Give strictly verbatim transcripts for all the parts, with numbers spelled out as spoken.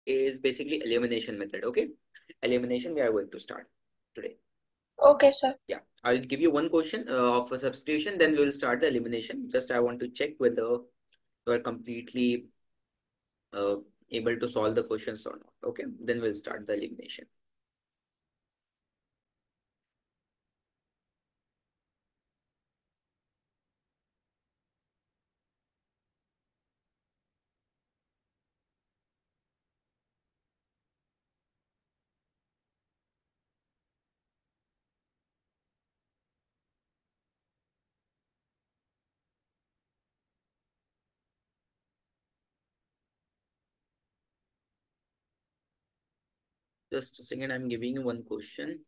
is basically elimination method. Okay, elimination we are going to start today. Okay, sir. Yeah, I'll give you one question uh, of a substitution, then we will start the elimination. Just I want to check whether you are completely uh, able to solve the questions or not. Okay, then we'll start the elimination. Just a second, I'm giving you one question.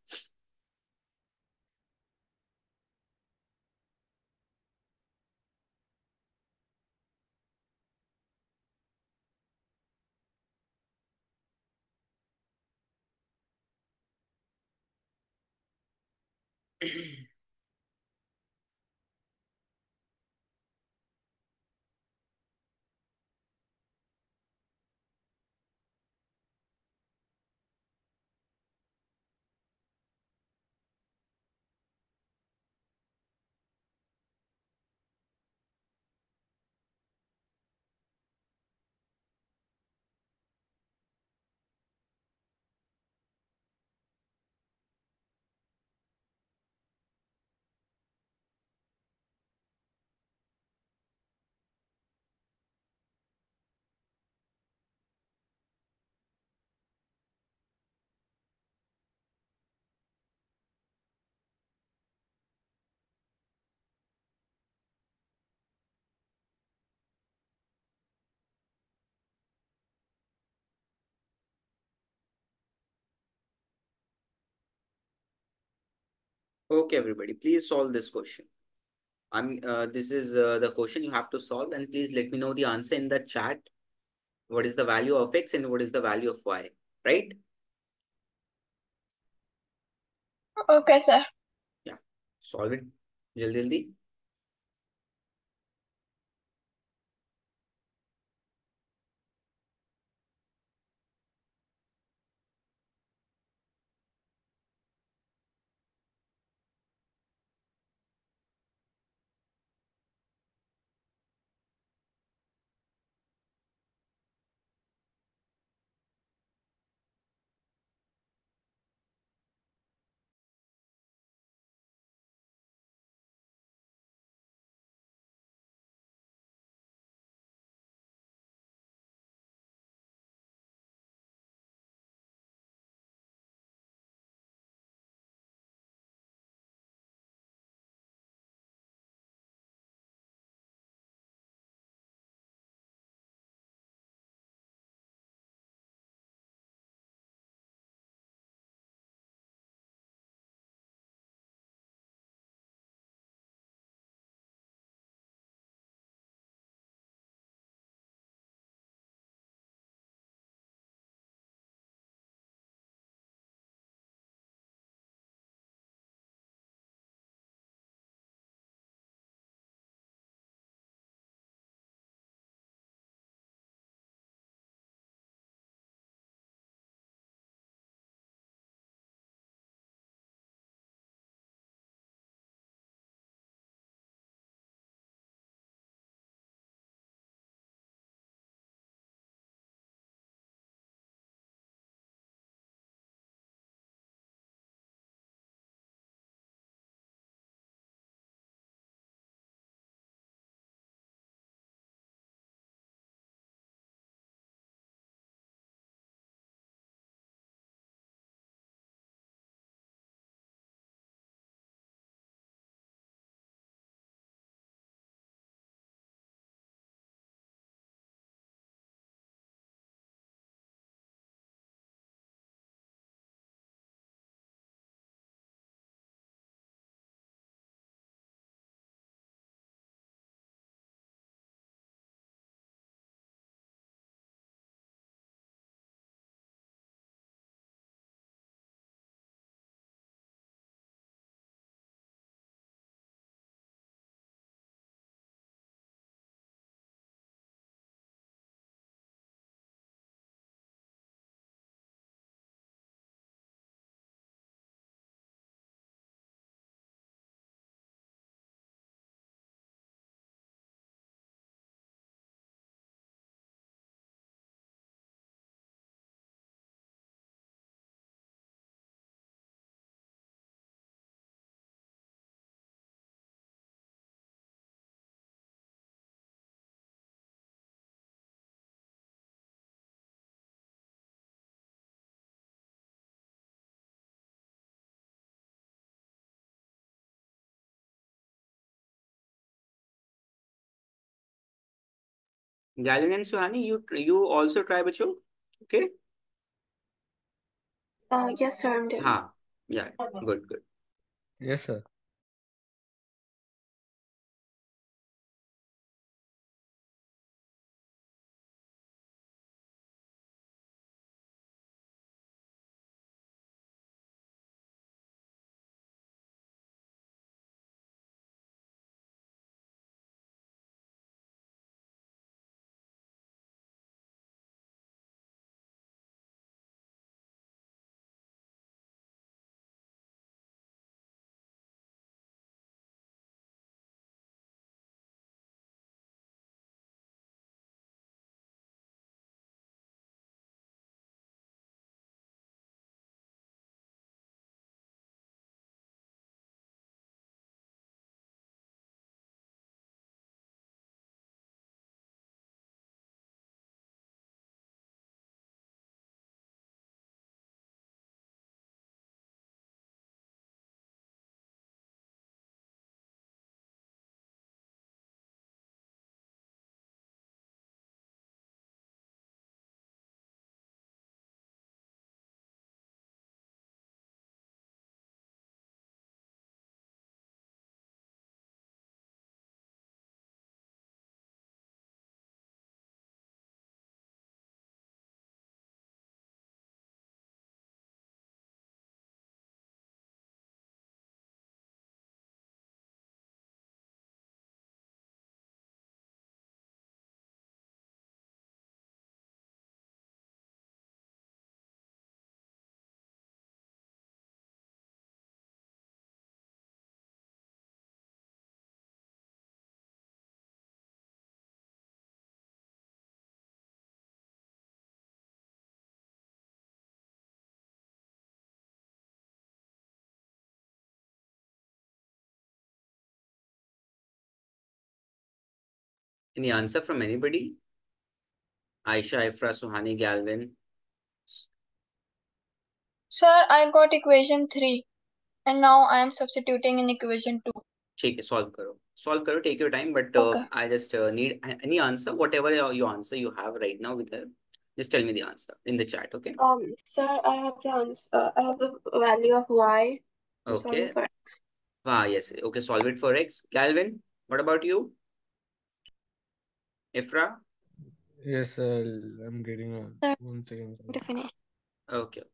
Okay, everybody, please solve this question. I'm uh, this is uh, the question you have to solve, and please let me know the answer in the chat. What is the value of x and what is the value of y? Right? Okay, sir. Yeah. Solve it. Jaldi jaldi. Galvin and Suhani, you you also try बच्चों. Okay. Uh, yes, sir, I'm doing. हाँ. Yeah. Good. Good. Yes, sir. Any answer from anybody? Aisha, Ifra, Suhani, Galvin. Sir, I got equation three, and now I am substituting in equation two. ठीक है, solve करो. Solve करो. Take your time, but uh, Okay. I just uh, need any answer, whatever your, your answer you have right now with her. Just tell me the answer in the chat. Okay. Um, sir, I have the answer. Uh, I have the value of y. I'm solving Okay. for x. Ah, yes. Okay. Solve it for X. Galvin, what about you? Ifra? Yes, sir. I'm getting on. Sir, One second, sir. to finish. Okay.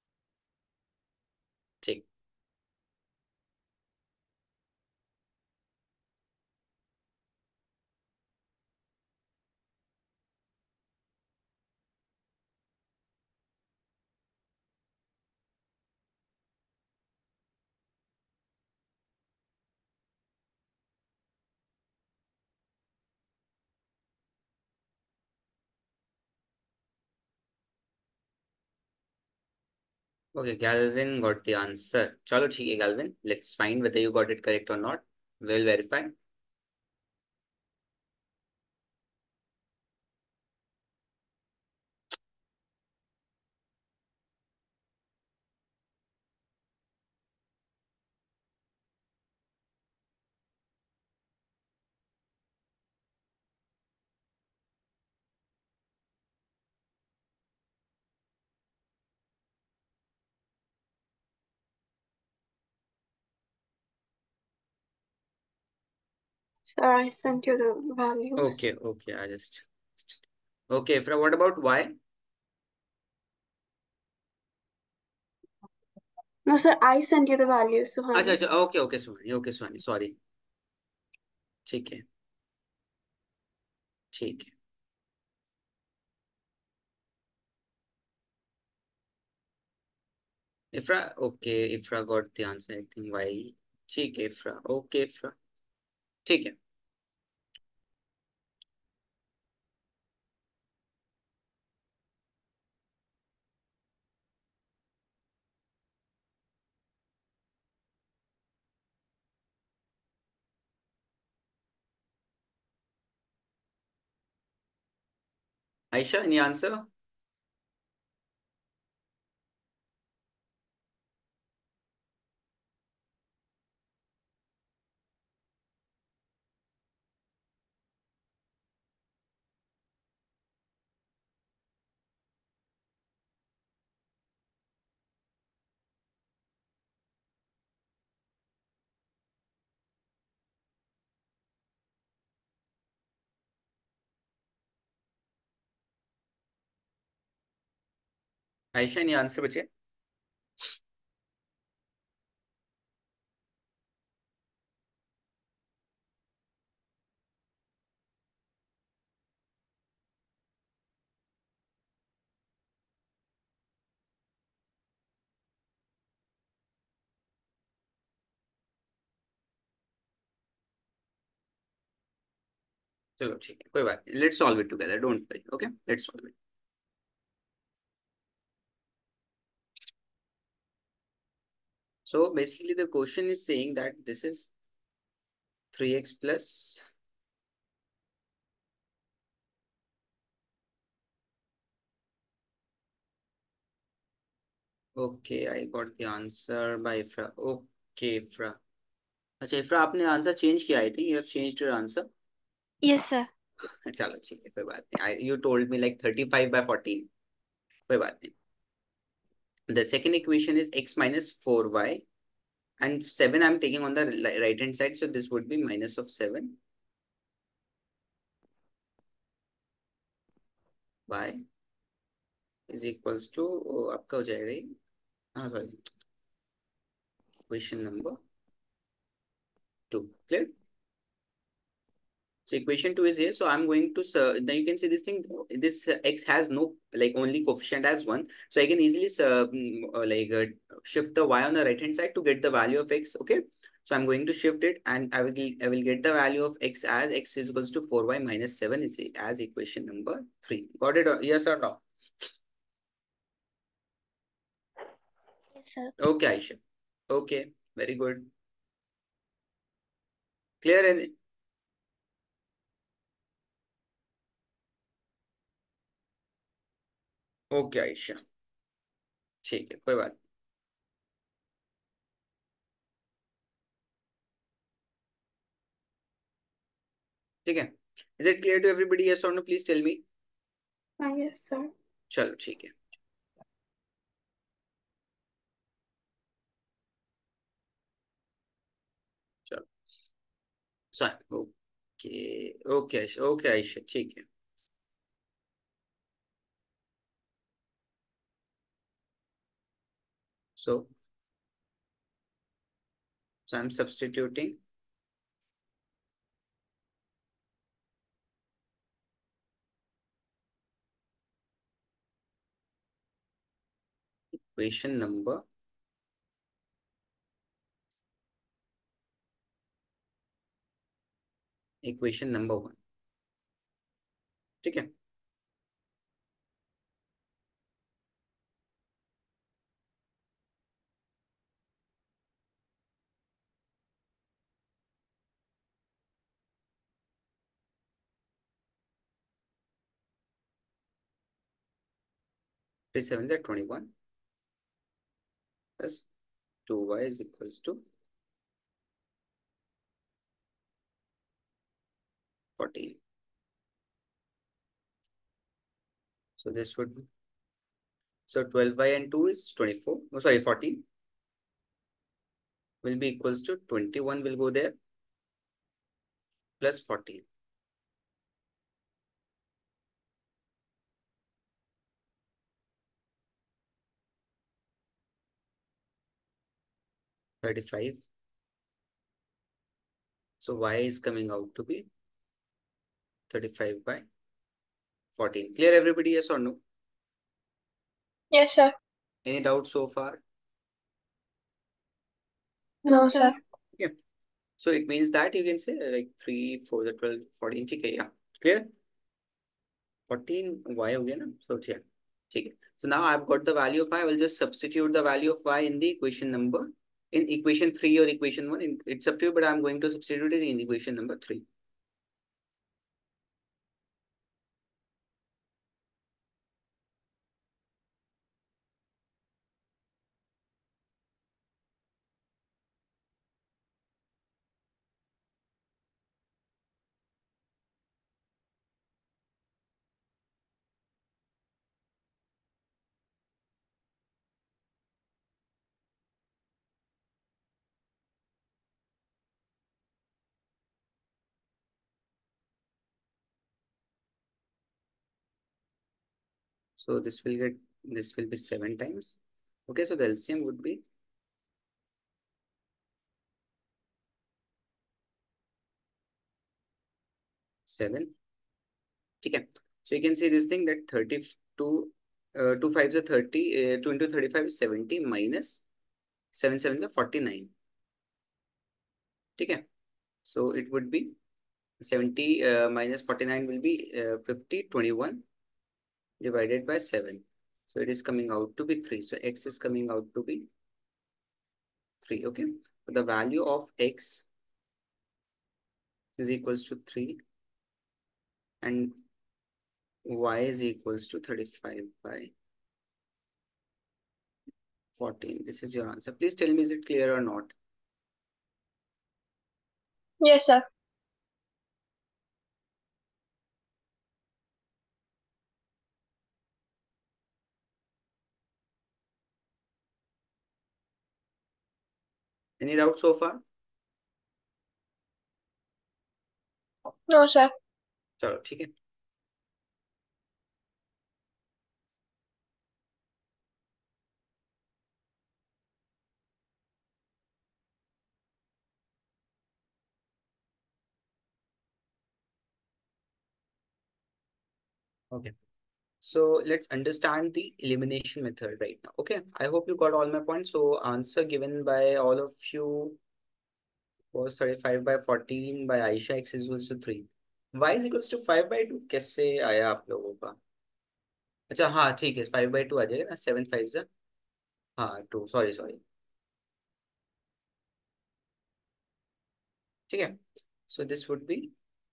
ठीक. Okay, Galvin got the answer. चलो ठीक है, Galvin. Let's find whether you got it correct or not. We'll verify. Sir, I sent you the values. Okay, okay. I just. Okay, Ifra, what about Y? No, sir, I sent you the values, अच्छा Suhani. अच्छा. Okay, okay, Suhani. Okay, Suhani. Sorry. ठीक है. ठीक है. Ifra, okay. Ifra got the answer. I think Y. ठीक है, Ifra. Okay, Ifra. ठीक है. Aisha, any answer? आयशा ने आंसर बचे। चलो ठीक है, कोई बात नहीं, let's solve it together, don't worry, okay, let's solve it. So basically the question is saying that this is three x plus okay, I got the answer by Ifra. Okay, Ifra. अच्छा इफ्रा, आपने answer change किया, I think you have changed your answer. Yes, sir. चलो ठीक है, कोई बात नहीं, I you told me like thirty five by fourteen, कोई बात नहीं। The second equation is x minus four y and seven I'm taking on the right hand side, so this would be minus of seven y is equals to oh, आपका हो जाएगा ये, हाँ sorry, equation number two, clear? So equation two is here. So I'm going to, uh, now you can see this thing, this uh, x has no, like only coefficient as one. So I can easily uh, mm, uh, like uh, shift the y on the right hand side to get the value of x. Okay. So I'm going to shift it and I will, I will get the value of x as x is equals to four y minus seven is as equation number three. Got it? Or, yes or no? Yes, sir. Okay, Aisha. Okay. Very good. Clear? And okay, Aisha. ठीक है, कोई बात। ठीक है, is it clear to everybody? Yes or no? Please tell me. Ah, yes, sir. चलो ठीक है, चलो sorry, okay okay okay Ayesha, ठीक है। सो so I'm substituting equation number equation number one, ठीक है। three seven is twenty-one plus two y is equals to fourteen. So this would be, so twelve y and two is twenty-four, oh sorry, fourteen will be equals to twenty-one will go there plus fourteen. thirty-five. So y is coming out to be thirty-five by fourteen. Clear everybody, yes or no? Yes, sir. Any doubt so far? No, sir. Yeah. So it means that you can say uh, like three, four, the twelve, fourteen, okay, yeah. Clear? fourteen y हो गया ना? So yeah, ठीक है. So now I've got the value of y. I will just substitute the value of y in the equation number, in equation three or equation one. In, it's up to you, but I'm going to substitute it in equation number three. So this will get This will be seven times. Okay, so the L C M would be seven. Okay, so you can see this thing that thirty-two, uh, two fives are thirty, uh, two into thirty-five is seventy minus seven sevens are forty-nine. Okay, so it would be seventy uh, minus forty-nine will be uh, fifty, twenty-one divided by seven. So it is coming out to be three. So x is coming out to be three. Okay, so the value of x is equals to three and y is equals to thirty-five by fourteen. This is your answer. Please tell me, is it clear or not? Yes, sir. Any doubt so far? No, sir. चलो ठीक है. Okay. So let's understand the elimination method right now. Okay. I hope you got all my points. So answer given by all of you was thirty-five by fourteen by Aisha, x is equals to three. Y is equals to five by two. कैसे आया आप लोगों का? अच्छा हाँ ठीक है, five by two आ जाएगा ना, सेवन फाइव से हाँ टू, सॉरी सॉरी. ठीक है. So this would be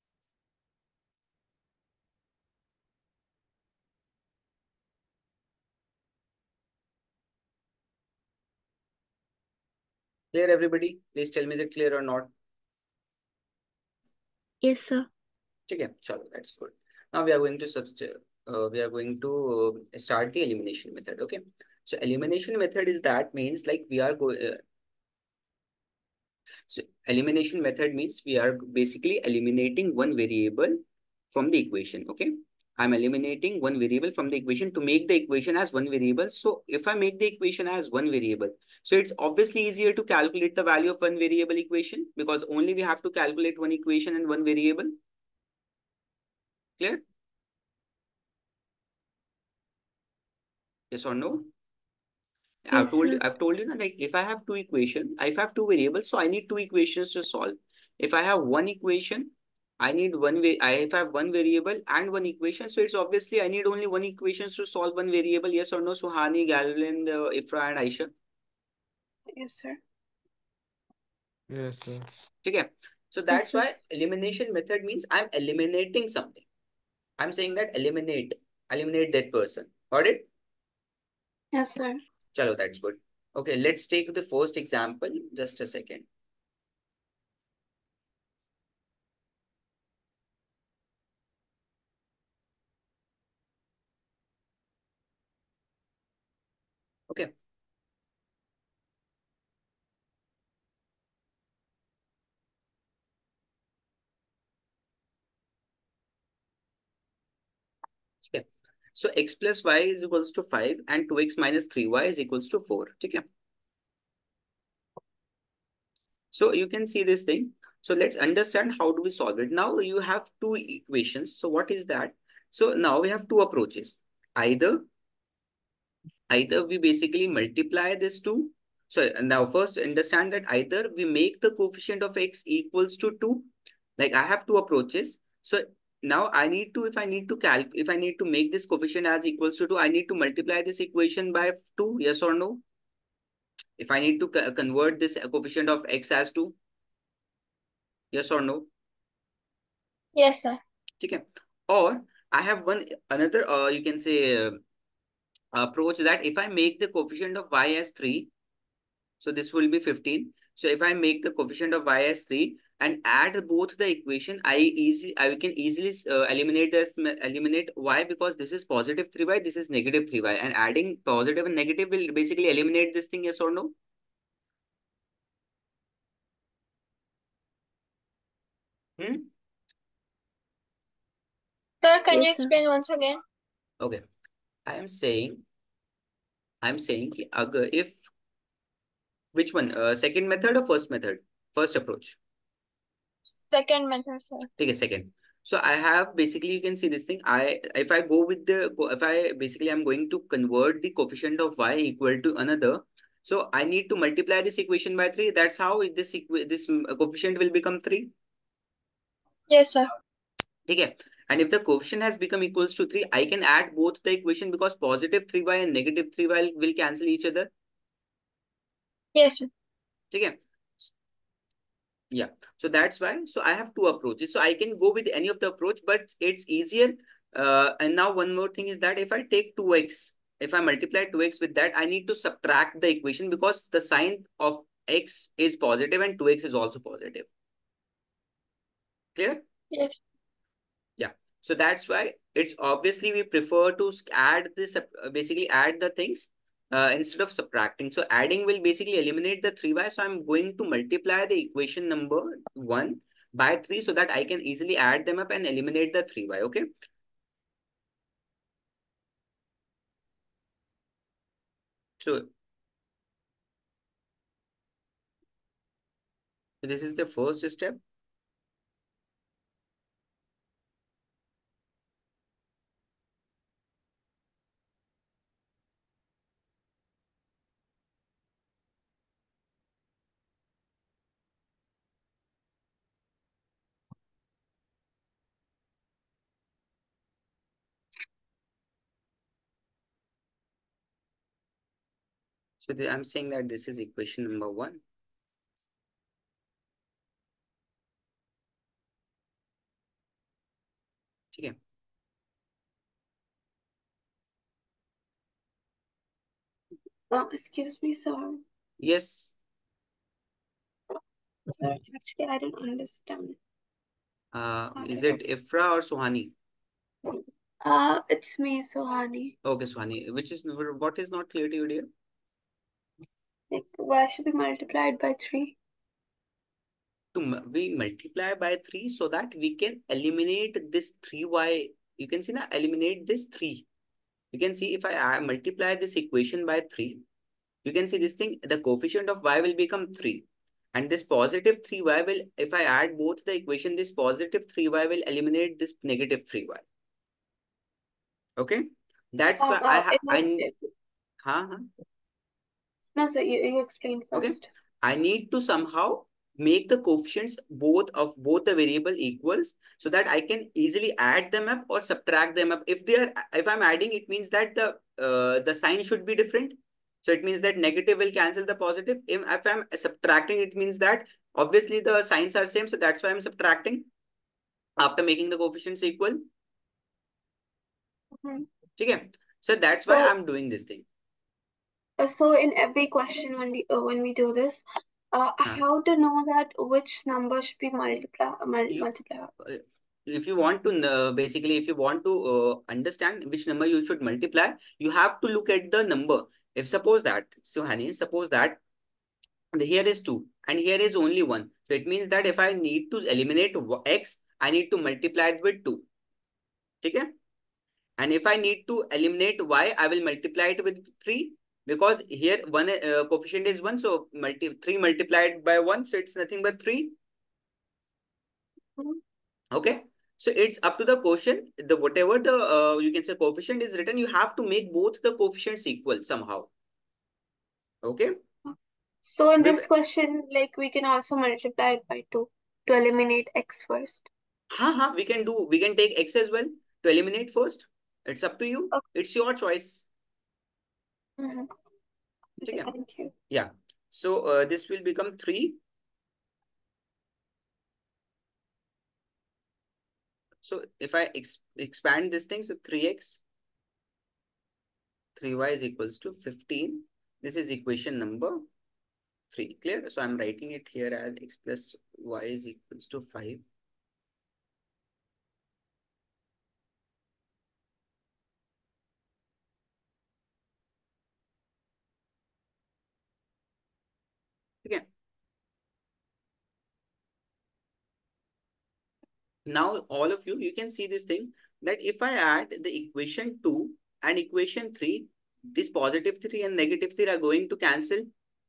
clear, everybody? Please tell me, is it clear or not? Yes, sir. Okay, chalo, that's good. Now we are going to substitute. Uh, we are going to uh, start the elimination method. Okay, so elimination method is that means like we are going. Uh, so elimination method means we are basically eliminating one variable from the equation. Okay, I'm eliminating one variable from the equation to make the equation as one variable. So if I make the equation as one variable, so it's obviously easier to calculate the value of one variable equation because only we have to calculate one equation and one variable. Clear? Yes or no? Yes, I've told sir. you, I've told you that like if I have two equations, if I have two variables, so I need two equations to solve. If I have one equation, I need one way. I if I have one variable and one equation, so it's obviously I need only one equations to solve one variable. Yes or no? Suhani, Galvin, uh, Ifra, and Aisha. Yes, sir. Yes, sir. Okay. So that's why elimination method means I'm eliminating something. I'm saying that eliminate, eliminate that person. Got it? Yes, sir. Chalo, that's good. Okay, let's take the first example. Just a second. Okay. Okay. So x plus y is equals to five and two x minus three y is equals to four. Okay. So you can see this thing. So let's understand how do we solve it. Now you have two equations. So what is that? So now we have two approaches. Either, either we basically multiply this two. So now first understand that either we make the coefficient of x equals to two. Like I have two approaches. So now I need to, if I need to calc, if I need to make this coefficient as equals to two, I need to multiply this equation by two, yes or no? If I need to co convert this coefficient of x as two, yes or no? Yes, sir. Okay. Or I have one another, uh, you can say uh, approach that if I make the coefficient of y as three, so this will be fifteen. So if I make the coefficient of y as three and add both the equation, I easy I can easily uh, eliminate this eliminate y because this is positive three y, this is negative three y, and adding positive and negative will basically eliminate this thing. Yes or no? Hmm? Sir, can you Yes, sir. explain once again? Okay. I am saying I'm saying कि अगर if which one uh, second method or first method first approach Second method, sir. take a second. So I have basically you can see this thing. I if I go with the if I basically I'm going to convert the coefficient of y equal to another. So I need to multiply this equation by three. That's how this this coefficient will become three. Yes, sir. Okay. And if the coefficient has become equals to three, I can add both the equation because positive three y and negative three y will cancel each other. Yes, sir. Okay. Yeah. So that's why. So I have two approaches. So I can go with any of the approach, but it's easier. Uh, and now one more thing is that if I take two x, if I multiply two x with that, I need to subtract the equation because the sign of x is positive and two x is also positive. Clear? Yes. Yeah. So that's why it's obviously we prefer to add this, uh, basically add the things uh, instead of subtracting. So adding will basically eliminate the three y. So I'm going to multiply the equation number one by three so that I can easily add them up and eliminate the three y. Okay. So this is the first step. So the, I'm saying that this is equation number one. Okay. Uh, excuse me, sir. Yes. Sir, actually, I don't understand. Uh, is it Ifra or Suhani? Uh, it's me, Suhani. Okay, Suhani. Which is what is not clear to you, dear? Like, y should be multiplied by three. To we multiply by three so that we can eliminate this three y. You can see now eliminate this three. You can see if I add, multiply this equation by three, you can see this thing, the coefficient of y will become three. And this positive three y will, if I add both the equation, this positive three y will eliminate this negative three y. Okay? That's Uh, why I uh, have, it, I, it, huh, huh? no, sir, you, you explain Okay. first. I need to somehow make the coefficients both of both the variable equals so that I can easily add them up or subtract them up. If they are, if I'm adding, it means that the uh, the sign should be different. So it means that negative will cancel the positive. If, if I'm subtracting, it means that obviously the signs are same. So that's why I'm subtracting after making the coefficients equal. Mm-hmm. Okay. So that's why So, I'm doing this thing. uh, so in every question when we uh, when we do this, uh, Huh? how to know that which number should be multiply mul You, multiply? uh, if you want to uh, basically if you want to uh, understand which number you should multiply, you have to look at the number. If suppose that, so honey, suppose that here is two and here is only one, so it means that if I need to eliminate x, I need to multiply it with two. Okay. And if I need to eliminate y, I will multiply it with three because here one uh, coefficient is one, so multi three multiplied by one, so it's nothing but three. Mm-hmm. Okay. So it's up to the quotient, the whatever the uh, you can say coefficient is written, you have to make both the coefficients equal somehow. Okay. So in We, this question, like we can also multiply it by two to eliminate x first. ha, ha, we can do, we can take x as well to eliminate first. It's up to you. Okay. It's your choice. Mm-hmm. Okay, Okay. thank you. Yeah. So uh, this will become three. So if I ex expand this thing, so three x, three y is equals to fifteen. This is equation number three. Clear? So I'm writing it here as x plus y is equals to five. Okay. Now all of you, you can see this thing that if I add the equation two and equation three, this positive three and negative three are going to cancel?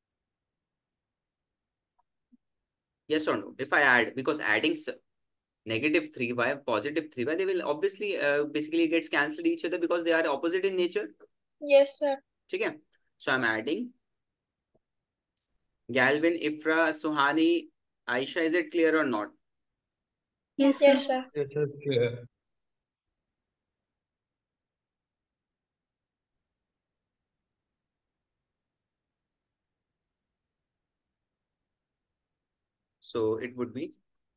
Yes or no? If I add, because adding negative three y, positive three y, they will obviously uh, basically gets cancelled each other because they are opposite in nature. Yes, sir. Okay. So I'm adding Galvin, Ifra, Suhani, Aisha. Is it clear or not? Yes, Yes, sir. sir. Yes, sir. Clear. So it would be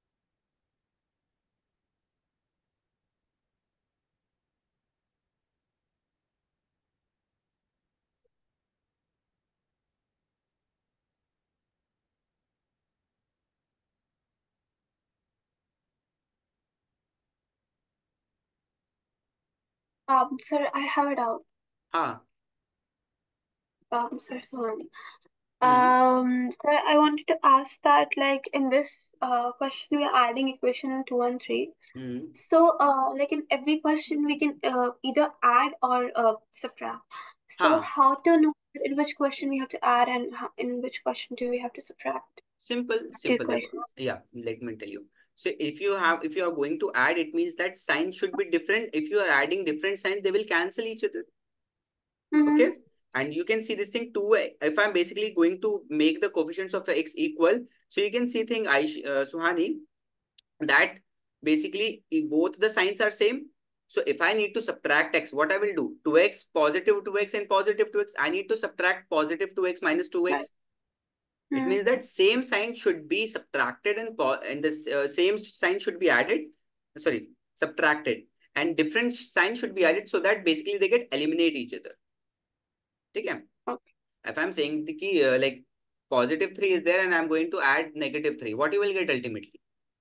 Um, sir, I have a doubt. ah. Um, sir, sorry. Hmm. Um, sir, I wanted to ask that, like, in this uh question, we are adding equation two and three. Hmm. So, uh, like in every question, we can uh, either add or uh, subtract. So, Ah. how to know in which question we have to add and how, in which question do we have to subtract? Simple, The simple. देखो. equations. Yeah, let me tell you. So if you have, if you are going to add, it means that sign should be different. If you are adding different signs, they will cancel each other. Okay. Mm-hmm. And you can see this thing two. If I'm basically going to make the coefficients of x equal, so you can see thing I uh, Suhani, that basically both the signs are same. So if I need to subtract x, what I will do? two x, positive two x and positive two x. I need to subtract positive two x minus two x. Right. It Mm-hmm. means that same sign should be subtracted and and the uh, same sign should be added. Sorry, subtracted, and different sign should be added so that basically they get eliminate each other. Okay. Okay. If I'm saying the key uh, like positive three is there and I'm going to add negative three, what you will get ultimately?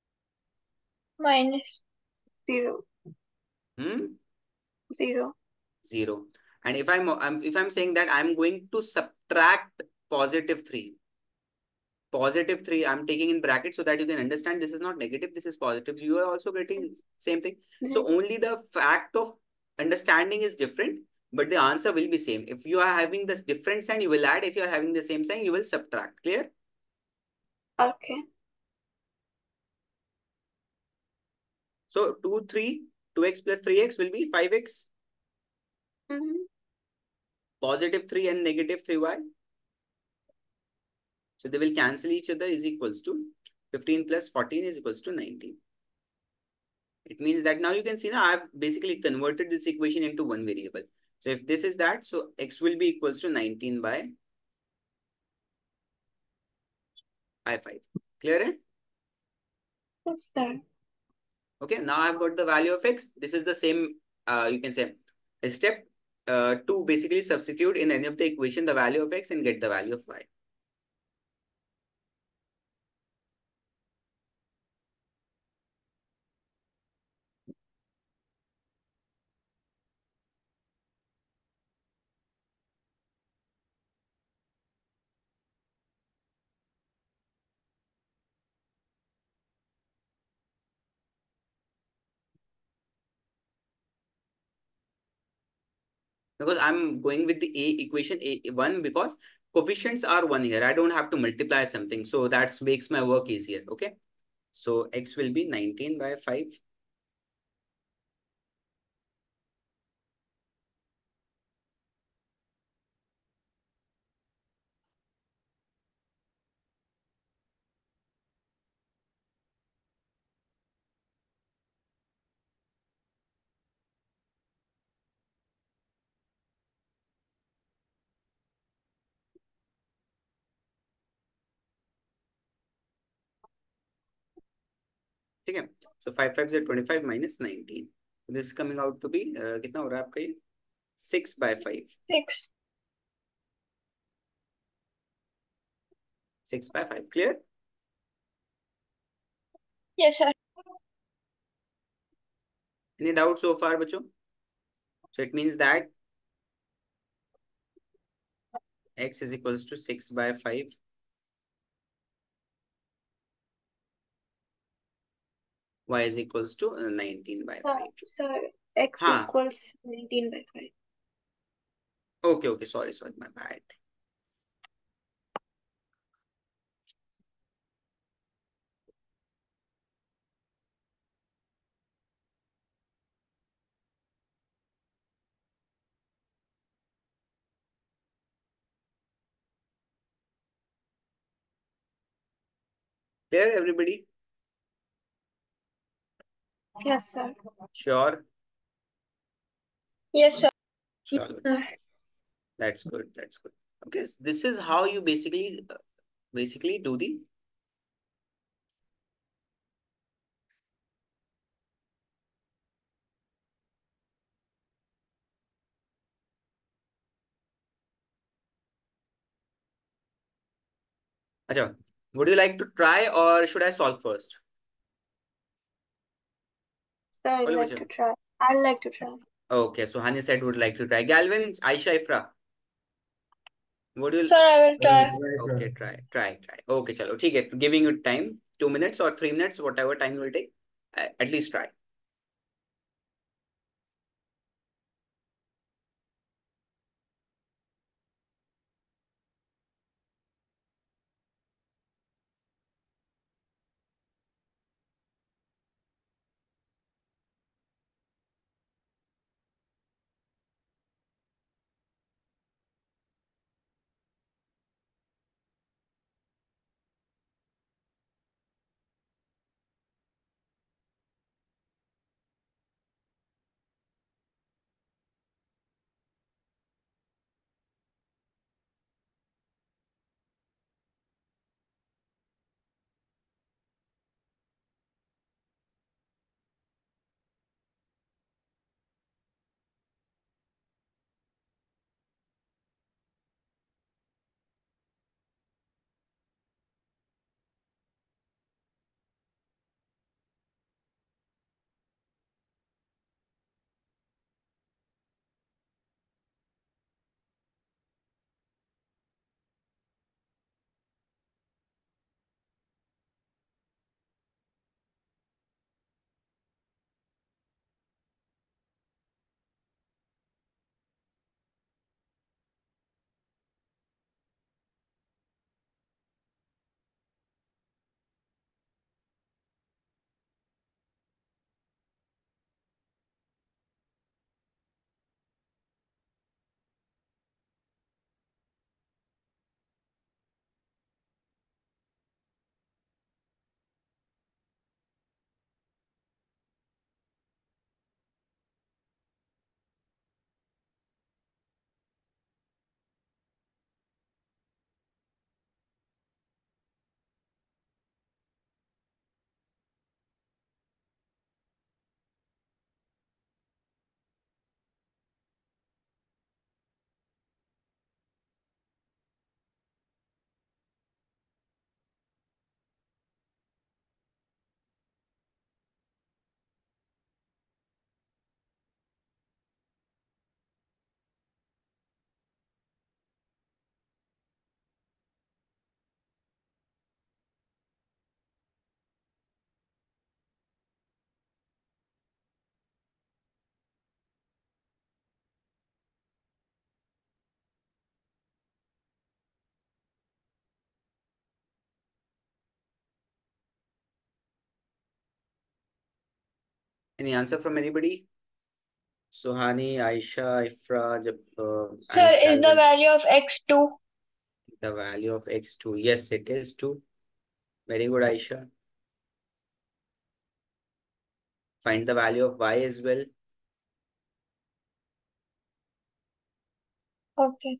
Minus. Zero. Hmm? Zero. Zero. And if I'm, I'm if I'm saying that I'm going to subtract positive three, positive three, I'm taking in bracket so that you can understand this is not negative, this is positive. You are also getting same thing. So Zero. only the fact of understanding is different, but the answer will be same. If you are having this different sign, you will add. If you are having the same sign, you will subtract. Clear? Okay. So two, three, two x plus three x will be five x. Mm-hmm. Positive three and negative three y. So they will cancel each other, is equals to fifteen plus fourteen is equals to nineteen. It means that now you can see now I've basically converted this equation into one variable. So if this is that, so x will be equals to nineteen by I five. Clear? Eh? Yes, sir. Okay, now I've got the value of x. This is the same, uh, you can say, a step uh, to basically substitute in any of the equation the value of x and get the value of y. Because I'm going with the A equation A one because coefficients are one here. I don't have to multiply something. So that makes my work easier. Okay. So x will be nineteen by five. Okay. So five five is twenty-five minus nineteen. This is coming out to be uh, कितना हो रहा है आपका ये? six by five. Six. six by five. Clear? Yes, sir. Any doubt so far, बच्चों? So it means that x is equals to six by five. Y is equals to uh, nineteen by Uh, five. sir, x हाँ. equals nineteen by five. Okay, okay, sorry, sorry, my bad. There, everybody? Yes, sir. Sure? Yes, sir. Sure. Sir. That's good, that's good. Okay, so this is how you basically, uh, basically do the Acha, would you like to try or should I solve first? Sir, I'd Bolo like bacha. to try. I'd like to try. Okay, so Hani said would like to try. Galvin, Aisha, Ifra, would you? Sir, I will try. Okay, try, try, try. Okay, chalo. ठीक है, giving you time, two minutes or three minutes, whatever time you will take. Uh, At least try. Any answer from anybody? Suhani, Aisha, Ifra, Jab, uh, Sir, and is the Galvin. value of x two? The value of x two. Yes, it is two. Very good, Aisha. Find the value of y as well. Okay.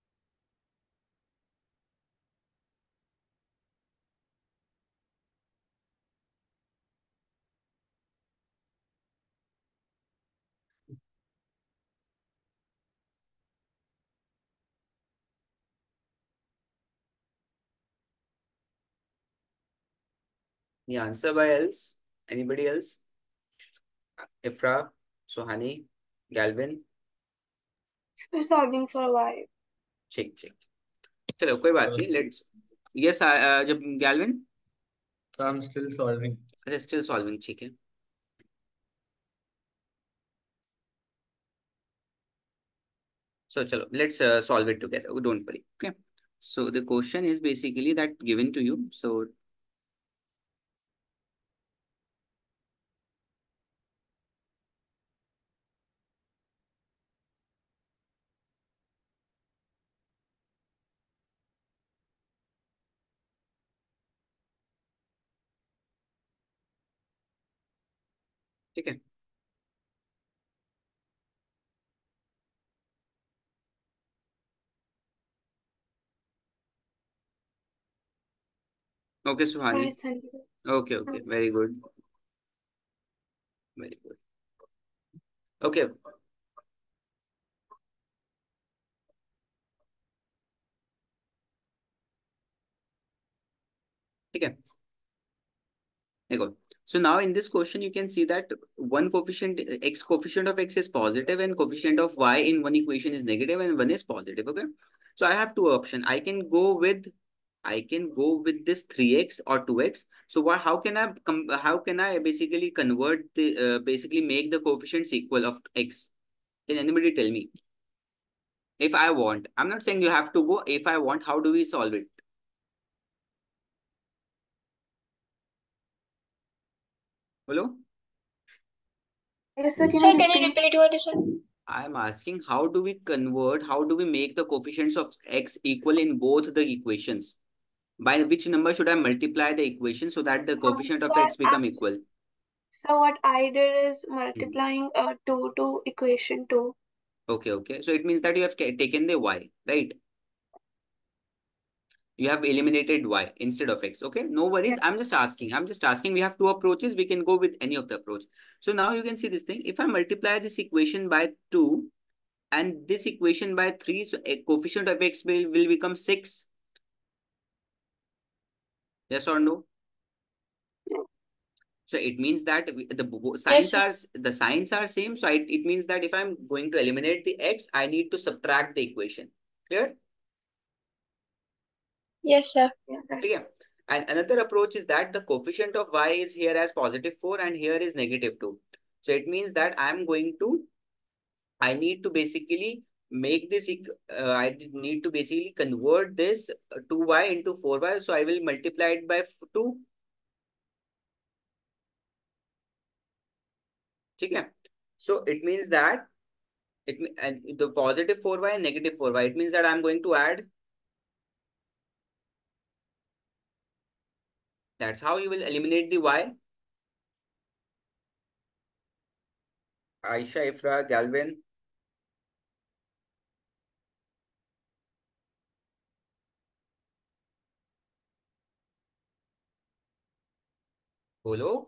The answer by else? Anybody else? Ifra, Suhani, Galvin. We're solving for y. Check, check. चलो कोई बात नहीं. Let's. Yes, uh, जब Galvin. I'm still solving. अच्छा, still solving. ठीक है. So chalo, let's uh, solve it together. Oh, don't worry. Okay. So the question is basically that given to you. So ठीक है. Okay, Sorry, Suhani. Sanjay. Okay, okay. Very good. Very good. Okay. ठीक है. There you go. So now in this question, you can see that one coefficient, x coefficient of x is positive and coefficient of y in one equation is negative and one is positive. Okay. So I have two options. I can go with, I can go with this three x or two x. So what, how can I, com how can I basically convert the, uh, basically make the coefficients equal of x? Can anybody tell me? If I want, I'm not saying you have to go. If I want, how do we solve it? Hello? Yes, sir, can Sir, you can you repeat? repeat what you said? I'm asking how do we convert, how do we make the coefficients of x equal in both the equations? By which number should I multiply the equation so that the Um, coefficient of sir, x become act- equal? so what I did is Hmm. multiplying uh, two to equation two. Okay, okay. So it means that you have ca- taken the y, right? You have eliminated y instead of x. Okay, no worries. I'm Yes. just asking. I'm just asking. We have two approaches. We can go with any of the approach. So now you can see this thing. If I multiply this equation by two and this equation by three, so a coefficient of x will, will become six. Yes or no? So it means that we- the bo- Yes, signs sir. are the signs are same. So it, it means that if I'm going to eliminate the x, I need to subtract the equation. Clear? Yes, sir. Yeah, right. Yeah. And another approach is that the coefficient of y is here as positive four and here is negative two. So it means that I'm going to, I need to basically make this, eq- uh, I need to basically convert this uh, two y into four y. So I will multiply it by f- two. Okay. So it means that it me- and the positive four y and negative four y. It means that I'm going to add. That's how you will eliminate the y. Aisha, Ifra, Galvin. बोलो.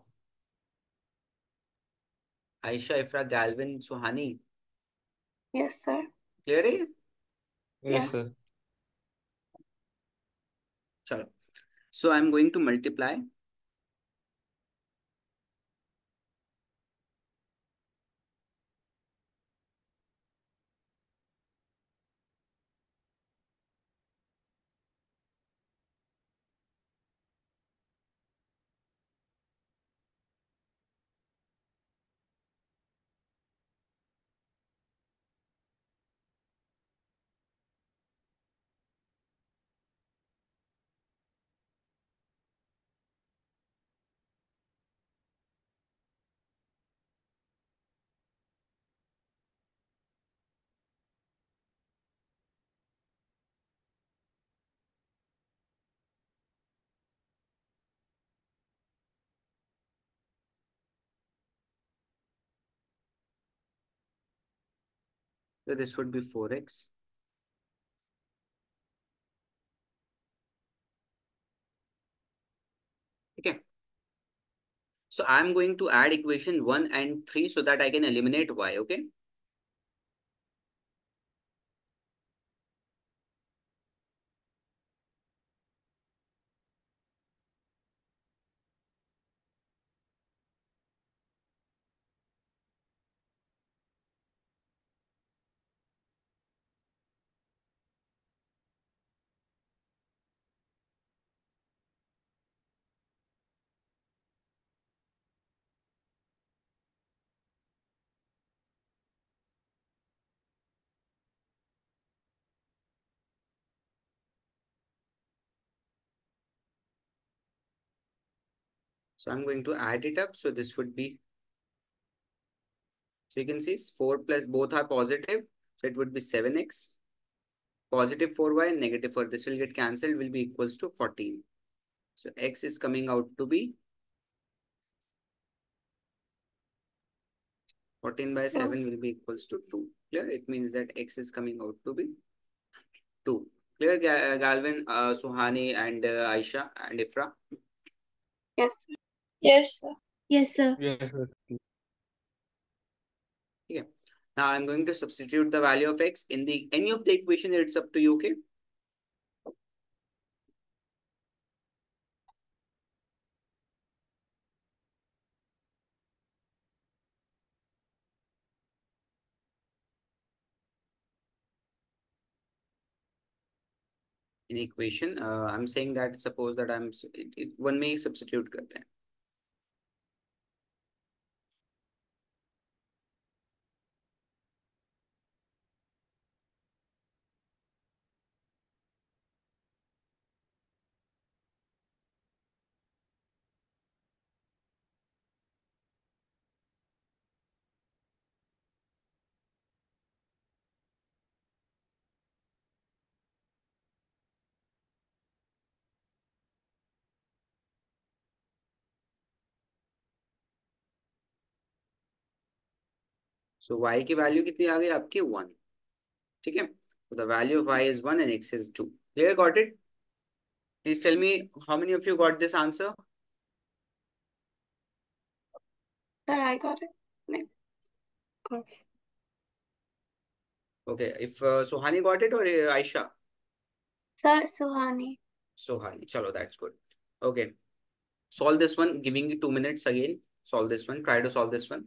Aisha, Ifra, Galvin, Suhani. Yes, sir. Clear है? Yeah. Yes, sir. चलो. So I'm going to multiply. So this would be four x. Okay. So I'm going to add equation one and three so that I can eliminate y. Okay. So I'm going to add it up. So this would be, so you can see four plus both are positive. So it would be seven x. Positive four y and negative four. This will get cancelled, will be equals to fourteen. So x is coming out to be fourteen by seven will be equals to two. Clear? It means that x is coming out to be two. Clear, Ga- Galvin, uh, Suhani, and uh, Aisha and Ifra? Yes. Yes, sir. Yes, sir. Yes, sir. Okay. Now I'm going to substitute the value of x in the any of the equation. It's up to you. Okay. In equation, uh, I'm saying that suppose that I'm s- it, it, one में ही substitute करते हैं. So y की value कितनी आ गई आपकी one. ठीक है. So the value of y is one and x is two. Clear? Got it? Please tell me how many of you got this answer? Sir, I got it. Like, of course. Okay. If uh, Suhani got it or uh, Aisha? Sir, Suhani. Suhani. Chalo, that's good. Okay. Solve this one. Giving you two minutes again. Solve this one. Try to solve this one.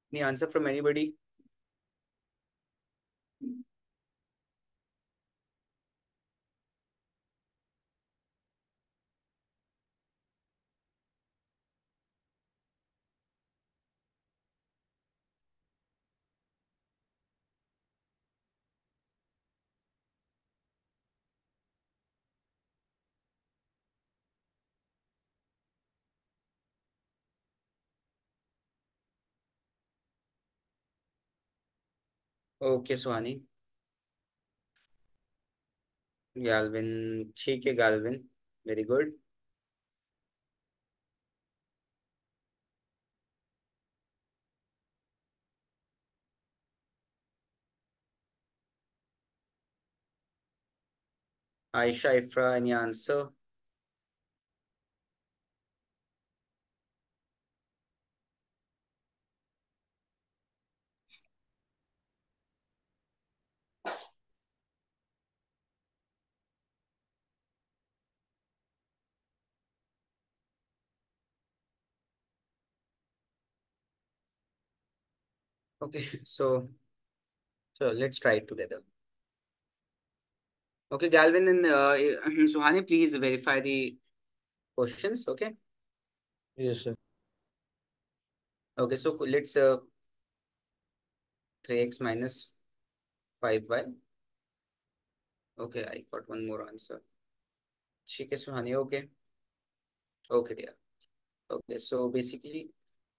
Any answer from anybody? Okay, Suhani. Galvin, ठीक है Galvin. Very good. Aisha, Ifra, any answer? Okay, so so let's try it together. Okay, Galvin and uh, Suhani, please verify the questions. Okay. Yes, sir. Okay, so let's uh, three x minus five y. Okay, I got one more answer. ठीक है Suhani. Okay. Okay, dear. Okay, so basically,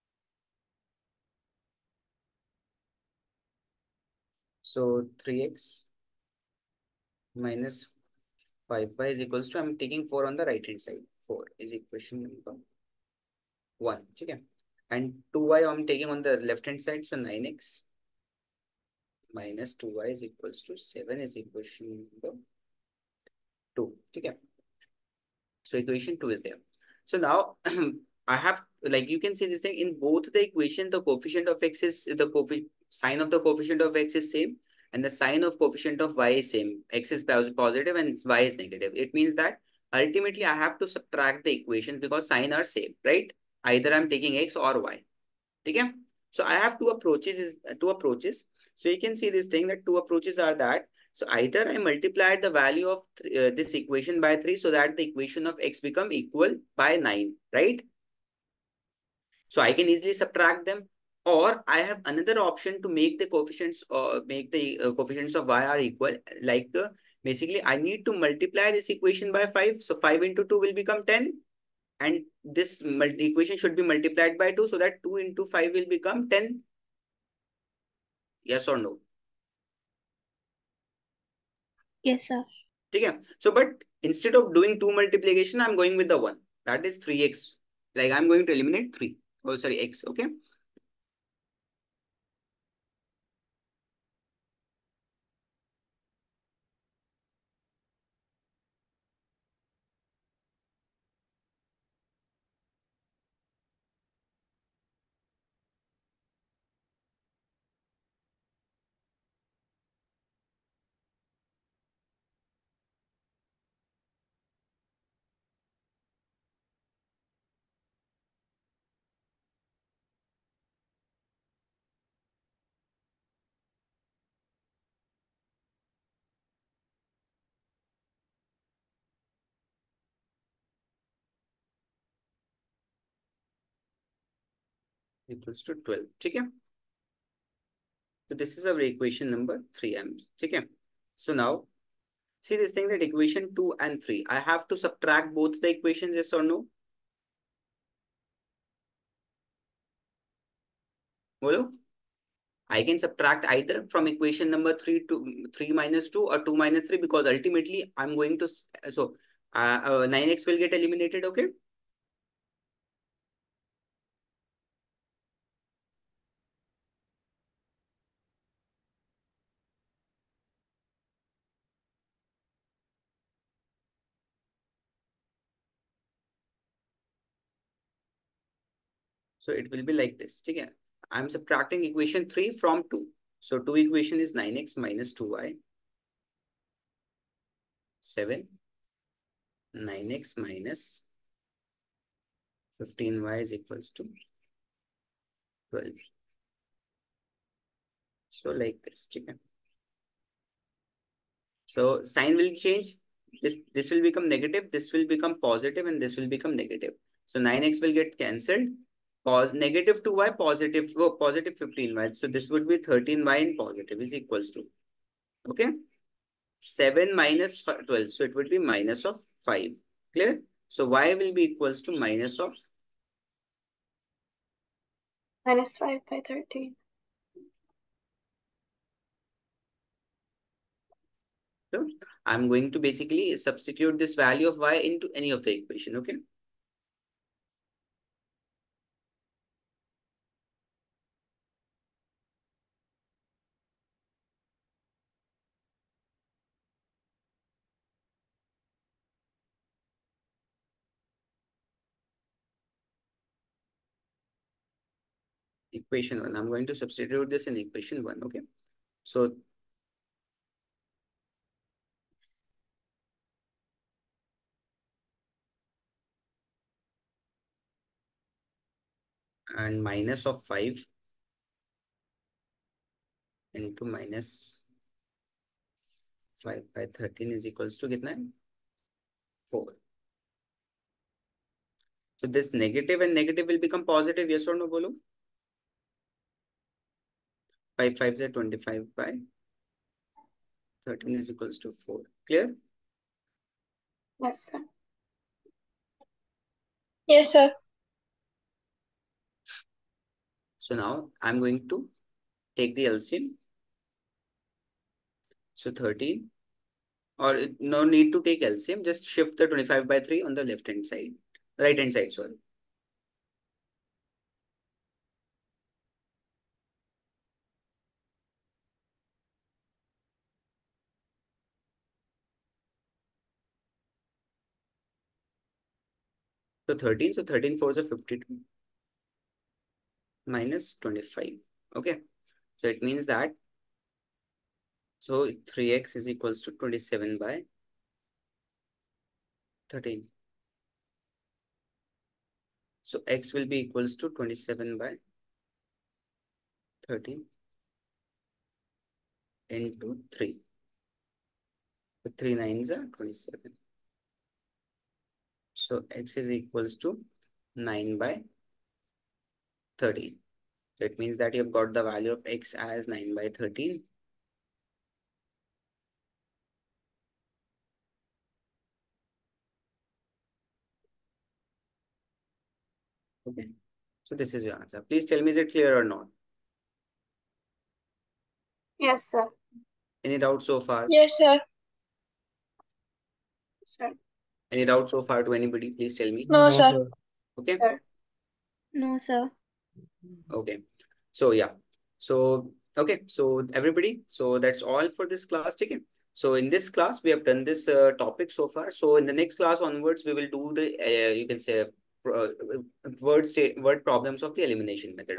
so three x minus five y is equals to, I'm taking four on the right hand side. four is equation number one. Okay. And two y I'm taking on the left hand side. So nine x minus two y is equals to seven is equation number two. Okay. So equation two is there. So now I have, like, you can see this thing in both the equation, the coefficient of x is the coefficient, sign of the coefficient of x is same, and the sign of coefficient of y is same. X is positive and y is negative. It means that ultimately I have to subtract the equations because sign are same, right? Either I'm taking x or y. Okay. So I have two approaches is two approaches. So you can see this thing that two approaches are that. So either I multiplied the value of th uh, this equation by three so that the equation of x become equal by nine, right? So I can easily subtract them, or I have another option to make the coefficients or make the uh, coefficients of y are equal. Like uh, basically I need to multiply this equation by five. So five into two will become ten. And this multi equation should be multiplied by two so that two into five will become ten. Yes or no? Yes, sir. Okay. So, but instead of doing two multiplication, I'm going with the one. That is three x. Like I'm going to eliminate three. Oh, sorry, x. Okay. Equals to twelve. Okay. So this is our equation number three. Okay. So now see this thing that equation two and three. I have to subtract both the equations, yes or no? Bolo? I can subtract either from equation number three to three minus two or two minus three because ultimately I'm going to, so uh, uh, nine x will get eliminated, okay? So it will be like this. Okay? I'm subtracting equation three from two. So two equation is nine x minus two y. seven. nine x minus fifteen y is equals to twelve. So like this, okay. So sign will change. This this will become negative, this will become positive, and this will become negative. So nine x will get cancelled. Pos negative two y, positive, oh, positive fifteen y. So this would be thirteen y in positive is equals to, okay, seven minus twelve. So it would be minus of five. Clear? So y will be equals to minus of minus five by thirteen. So I'm going to basically substitute this value of y into any of the equation, okay? Equation one. I'm going to substitute this in equation one, okay? So and minus of five into minus five by thirteen is equals to kitna? four. So this negative and negative will become positive, yes or no, bolo? five fives are twenty-five by thirteen is equals to four. Clear? Yes, sir. Yes, sir. So now I'm going to take the L C M. So thirteen, or no need to take L C M, just shift the twenty-five by three on the left hand side, right hand side, sorry. So thirteen, so thirteen fours are fifty-two minus twenty-five. Okay. So it means that, so three x is equals to twenty-seven by thirteen. So x will be equals to twenty-seven by thirteen into three. So three nines are twenty-seven. So x is equals to nine by thirteen. So it means that you've got the value of x as nine by thirteen. Okay. So this is your answer. Please tell me, is it clear or not? Yes, sir. Any doubt so far? Yes, sir. Sir. Any doubt so far to anybody? Please tell me. No, sir. Okay. Sir. No, sir. Okay. So yeah. So okay. So everybody. So that's all for this class. Okay. So in this class we have done this uh, topic so far. So in the next class onwards we will do the uh, you can say uh, word state word problems of the elimination method.